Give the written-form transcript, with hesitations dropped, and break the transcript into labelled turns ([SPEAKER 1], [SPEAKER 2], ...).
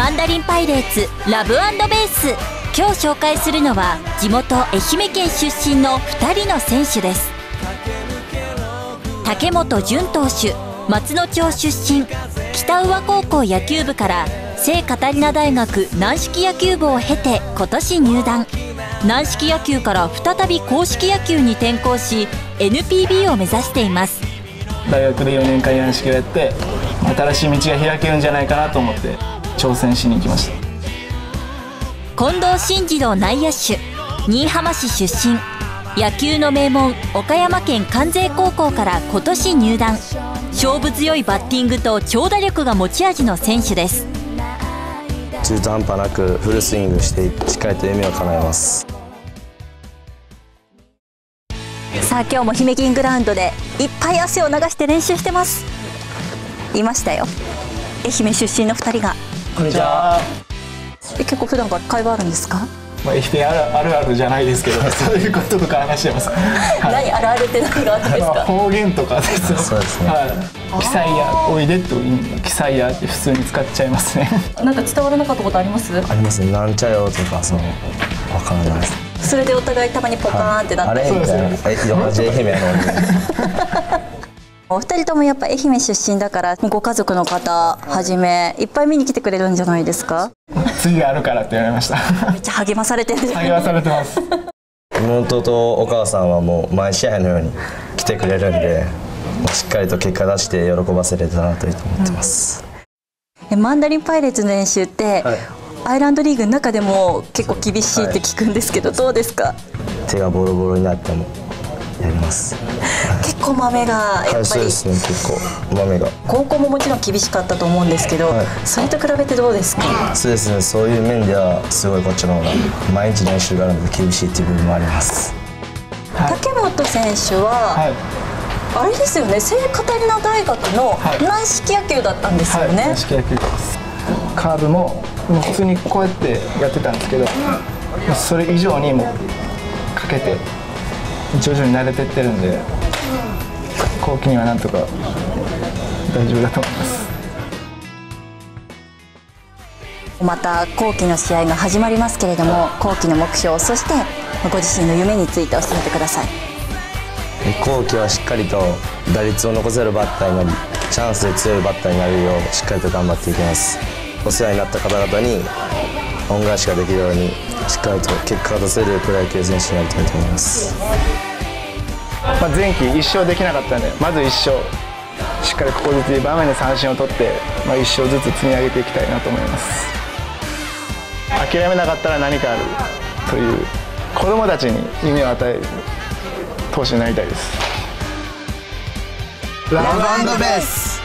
[SPEAKER 1] マンダリンパイレーツラブ&ベース。今日紹介するのは地元愛媛県出身の2人の選手です。竹本純投手、松野町出身、北宇和高校野球部から聖カタリナ大学軟式野球部を経て今年入団。軟式野球から再び硬式野球に転向し NPB を目指しています。
[SPEAKER 2] 大学で4年間軟式をやって新しい道が開けるんじゃないかなと思って挑戦しに行きました。
[SPEAKER 1] 近藤真二郎内野手、新居浜市出身、野球の名門岡山県関西高校から今年入団。勝負強いバッティングと長打力が持ち味の選手です。
[SPEAKER 3] 中途半端なくフルスイングしてしっかりと夢を叶えます。
[SPEAKER 4] さあ今日も姫銀グラウンドでいっぱい汗を流して練習してます。いましたよ、愛媛出身の2人が。
[SPEAKER 2] こんにちは。
[SPEAKER 4] 結構普段から会話あるんですか？
[SPEAKER 2] 愛媛あるあるじゃないですけどそういうこととか話してます。
[SPEAKER 4] 何あるあるって何があるんですか？
[SPEAKER 2] 方言とかですよ。
[SPEAKER 3] そうですね。
[SPEAKER 2] キサイヤおいでとキサイヤって普通に使っちゃいますね。
[SPEAKER 4] なんか伝わらなかったことあります？
[SPEAKER 3] ありますね。なんちゃよとかわからないです。
[SPEAKER 4] それでお互いたまにポカーンってなって、
[SPEAKER 3] あれみたいな。愛媛やのに。
[SPEAKER 4] お二人ともやっぱ愛媛出身だからご家族の方はじめいっぱい見に来てくれるんじゃないですか？
[SPEAKER 2] 次があるからって言われました。
[SPEAKER 4] めっちゃ励まされてるじゃない
[SPEAKER 2] 励まされてます。
[SPEAKER 3] 妹とお母さんはもう毎試合のように来てくれるんで、しっかりと結果出して喜ばせれたらなと思ってます。
[SPEAKER 4] マンダリンパイレーツの練習って、アイランドリーグの中でも結構厳しいって聞くんですけど、どうですか？
[SPEAKER 3] 手がボロボロになってもやります。
[SPEAKER 4] 結構豆がやっぱり、
[SPEAKER 3] そうですね、結構豆が。
[SPEAKER 4] 高校ももちろん厳しかったと思うんですけど、それと比べてどうですか？
[SPEAKER 3] そうですね、そういう面ではすごいこっちの方が毎日練習があるので厳しいっていう部分もあります。
[SPEAKER 4] 竹本選手は、あれですよね、聖カタリナ大学の軟式野球だったんですよね。
[SPEAKER 2] 軟式野球です。カーブも普通にこうやってやってたんですけど、それ以上にもうかけて徐々に慣れてってるんで、後期にはなんとか大丈夫だと思います。
[SPEAKER 4] また後期の試合が始まりますけれども、後期の目標、そしてご自身の夢について教えてください。
[SPEAKER 3] 後期はしっかりと打率を残せるバッターになり、チャンスで強いバッターになれるようしっかりと頑張っていきます。お世話になった方々に恩返しができるようにしっかりと結果が出せるプロ野球選手になりたいと思います。
[SPEAKER 2] 前期1勝できなかったんで、まず1勝しっかりここずつ場面で三振を取って、1勝ずつ積み上げていきたいなと思います。諦めなかったら何かあるという子どもたちに夢を与える投手になりたいです。ラブ&ベース。